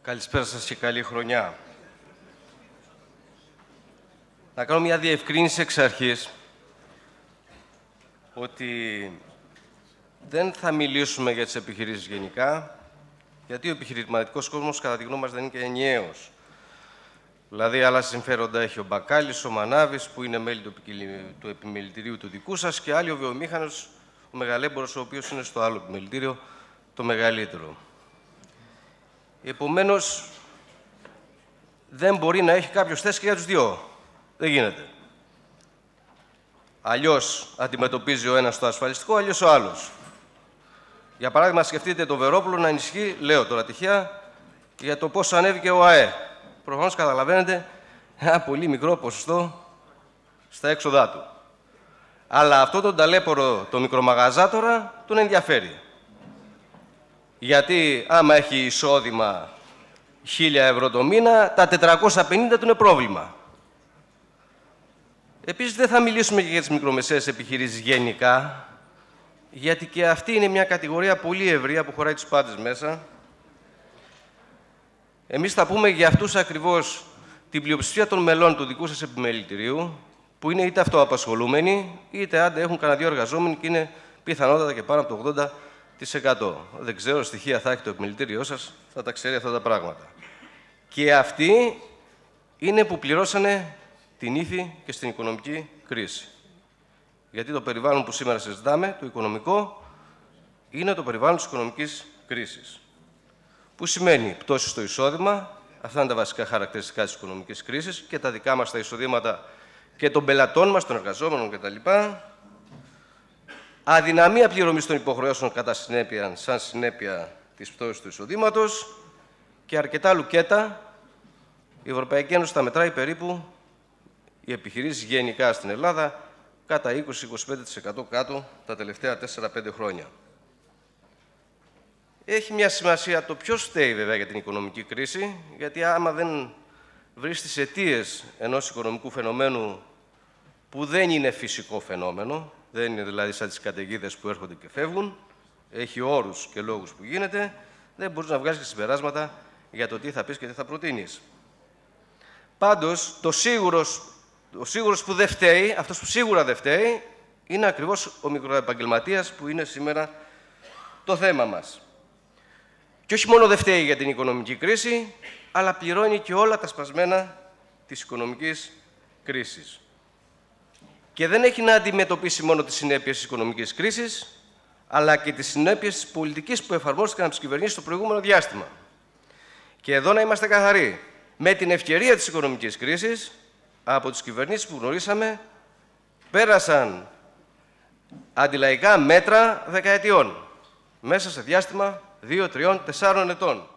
Καλησπέρα σας και καλή χρονιά. Να κάνω μια διευκρίνηση εξ αρχής ότι δεν θα μιλήσουμε για τις επιχειρήσεις γενικά, γιατί ο επιχειρηματικός κόσμος, κατά τη γνώμη μας, δεν είναι και ενιαίος. Δηλαδή, άλλα συμφέροντα έχει ο Μπακάλης, ο Μανάβης, που είναι μέλη του επιμελητηρίου του δικού σας, και άλλοι ο βιομήχανος, ο μεγαλέμπορος, ο οποίος είναι στο άλλο επιμελητήριο, το μεγαλύτερο. Επομένως, δεν μπορεί να έχει κάποιος θέση και για τους δυο. Δεν γίνεται. Αλλιώς αντιμετωπίζει ο ένας το ασφαλιστικό, αλλιώς ο άλλος. Για παράδειγμα, σκεφτείτε το Βερόπουλο να ενισχύει, λέω τώρα τυχαία, για το πώς ανέβηκε ο ΑΕ. Προφανώς καταλαβαίνετε ένα πολύ μικρό ποσοστό στα έξοδά του. Αλλά αυτό τον ταλέπορο, το μικρομαγαζάτορα, τον ενδιαφέρει. Γιατί άμα έχει εισόδημα 1.000 ευρώ το μήνα, τα 450 του είναι πρόβλημα. Επίσης, δεν θα μιλήσουμε και για τις μικρομεσαίες επιχειρήσεις γενικά, γιατί και αυτή είναι μια κατηγορία πολύ ευρεία που χωράει τους πάντες μέσα. Εμείς θα πούμε για αυτούς ακριβώς την πλειοψηφία των μελών του δικού σας επιμελητηρίου, που είναι είτε αυτοαπασχολούμενοι, είτε άντε έχουν κανένα δύο εργαζόμενοι και είναι πιθανότατα και πάνω από το 80%. Δεν ξέρω, στοιχεία θα έχει το επιμελητήριό σας, θα τα ξέρει αυτά τα πράγματα. Και αυτοί είναι που πληρώσανε την ύφη και στην οικονομική κρίση. Γιατί το περιβάλλον που σήμερα συζητάμε, το οικονομικό, είναι το περιβάλλον της οικονομικής κρίσης. Που σημαίνει πτώση στο εισόδημα, αυτά είναι τα βασικά χαρακτηριστικά της οικονομικής κρίσης, και τα δικά μας τα εισοδήματα και των πελατών μας, των εργαζόμενων κτλ. Αδυναμία πληρωμής των υποχρεώσεων σαν συνέπεια της πτώσης του εισοδήματος και αρκετά λουκέτα. Η Ευρωπαϊκή Ένωση τα μετράει περίπου, οι επιχειρήσεις γενικά στην Ελλάδα, κατά 20-25% κάτω τα τελευταία 4-5 χρόνια. Έχει μια σημασία το ποιος φταίει βέβαια για την οικονομική κρίση, γιατί άμα δεν βρεις τις αιτίες ενός οικονομικού φαινομένου που δεν είναι φυσικό φαινόμενο, δεν είναι δηλαδή σαν τις καταιγίδες που έρχονται και φεύγουν, έχει όρους και λόγους που γίνεται, δεν μπορείς να βγάλεις και συμπεράσματα για το τι θα πεις και τι θα προτείνεις. Πάντως, ο σίγουρος που δεν φταίει, αυτός που σίγουρα δεν φταίει, είναι ακριβώς ο μικροεπαγγελματίας που είναι σήμερα το θέμα μας. Και όχι μόνο δεν φταίει για την οικονομική κρίση, αλλά πληρώνει και όλα τα σπασμένα της οικονομικής κρίσης. Και δεν έχει να αντιμετωπίσει μόνο τις συνέπειες της οικονομικής κρίσης, αλλά και τις συνέπειες της πολιτικής που εφαρμόστηκαν από τις κυβερνήσεις στο προηγούμενο διάστημα. Και εδώ να είμαστε καθαροί. Με την ευκαιρία της οικονομικής κρίσης, από τις κυβερνήσεις που γνωρίσαμε, πέρασαν αντιλαϊκά μέτρα δεκαετιών, μέσα σε διάστημα 2, 3, 4 ετών.